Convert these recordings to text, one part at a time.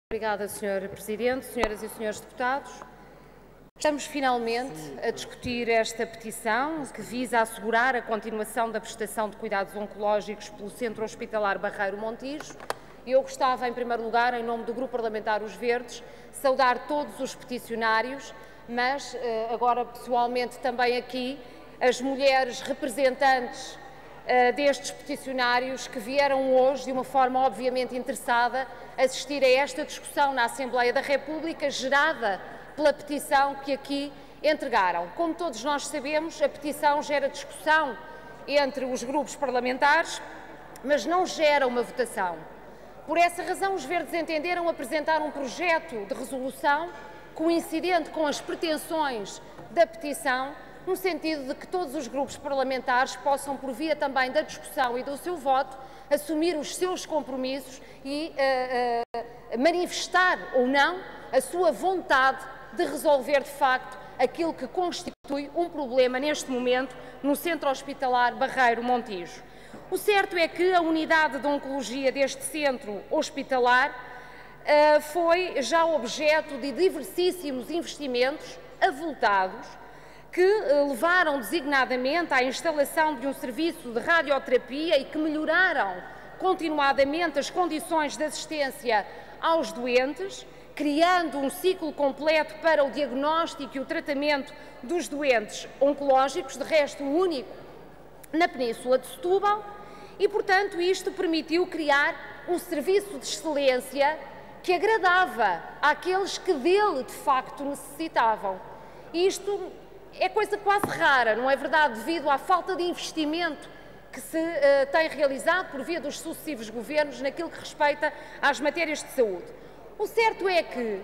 Obrigada, Sr. Presidente, Senhoras e Senhores Deputados. Estamos finalmente a discutir esta petição que visa assegurar a continuação da prestação de cuidados oncológicos pelo Centro Hospitalar Barreiro Montijo. Eu gostava, em primeiro lugar, em nome do Grupo Parlamentar Os Verdes, saudar todos os peticionários, mas agora pessoalmente também aqui as mulheres representantes destes peticionários que vieram hoje, de uma forma obviamente interessada, assistir a esta discussão na Assembleia da República, gerada pela petição que aqui entregaram. Como todos nós sabemos, a petição gera discussão entre os grupos parlamentares, mas não gera uma votação. Por essa razão, os Verdes entenderam apresentar um projeto de resolução coincidente com as pretensões da petição, no sentido de que todos os grupos parlamentares possam, por via também da discussão e do seu voto, assumir os seus compromissos e manifestar ou não a sua vontade de resolver de facto aquilo que constitui um problema neste momento no Centro Hospitalar Barreiro Montijo. O certo é que a unidade de oncologia deste centro hospitalar foi já objeto de diversíssimos investimentos avultados que levaram designadamente à instalação de um serviço de radioterapia e que melhoraram continuadamente as condições de assistência aos doentes, criando um ciclo completo para o diagnóstico e o tratamento dos doentes oncológicos, de resto único na Península de Setúbal, e, portanto, isto permitiu criar um serviço de excelência que agradava àqueles que dele, de facto, necessitavam. Isto é coisa quase rara, não é verdade? Devido à falta de investimento que se tem realizado por via dos sucessivos governos naquilo que respeita às matérias de saúde. O certo é que,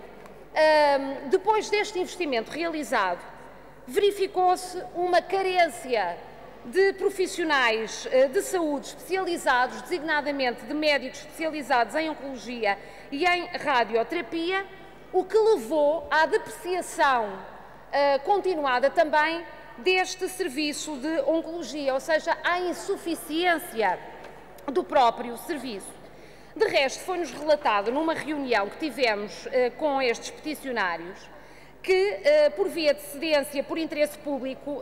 depois deste investimento realizado, verificou-se uma carência de profissionais de saúde especializados, designadamente de médicos especializados em oncologia e em radioterapia, o que levou à depreciação continuada também deste serviço de oncologia, ou seja, à insuficiência do próprio serviço. De resto, foi-nos relatado numa reunião que tivemos com estes peticionários que, por via de cedência por interesse público,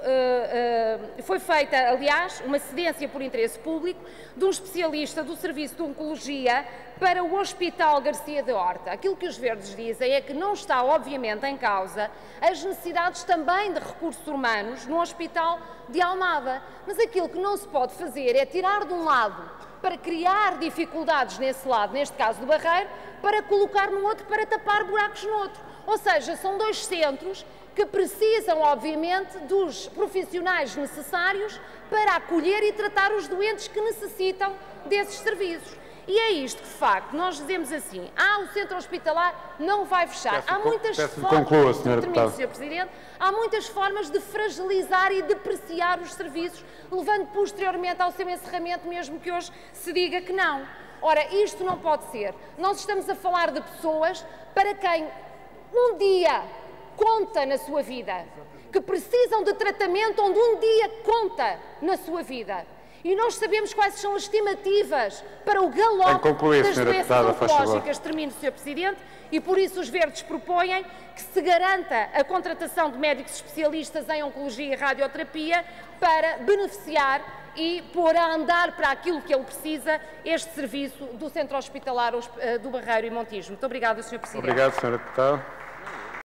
foi feita, aliás, uma cedência por interesse público de um especialista do Serviço de Oncologia para o Hospital Garcia de Horta. Aquilo que os Verdes dizem é que não está, obviamente, em causa as necessidades também de recursos humanos no Hospital de Almada, mas aquilo que não se pode fazer é tirar de um lado para criar dificuldades nesse lado, neste caso do Barreiro, para colocar no outro, para tapar buracos no outro. Ou seja, são dois centros que precisam, obviamente, dos profissionais necessários para acolher e tratar os doentes que necessitam desses serviços. E é isto que, de facto, nós dizemos assim, o centro hospitalar não vai fechar. Há muitas formas, Sr. Presidente, há muitas formas de fragilizar e depreciar os serviços, levando posteriormente ao seu encerramento, mesmo que hoje se diga que não. Ora, isto não pode ser. Nós estamos a falar de pessoas para quem um dia conta na sua vida, que precisam de tratamento onde um dia conta na sua vida. E nós sabemos quais são as estimativas para o galope das doenças oncológicas. Termino, Sr. Presidente, e por isso os Verdes propõem que se garanta a contratação de médicos especialistas em oncologia e radioterapia para beneficiar e pôr a andar para aquilo que ele precisa este serviço do Centro Hospitalar do Barreiro e Montijo. Muito obrigada, Sr. Presidente. Obrigado, Sra. Deputada.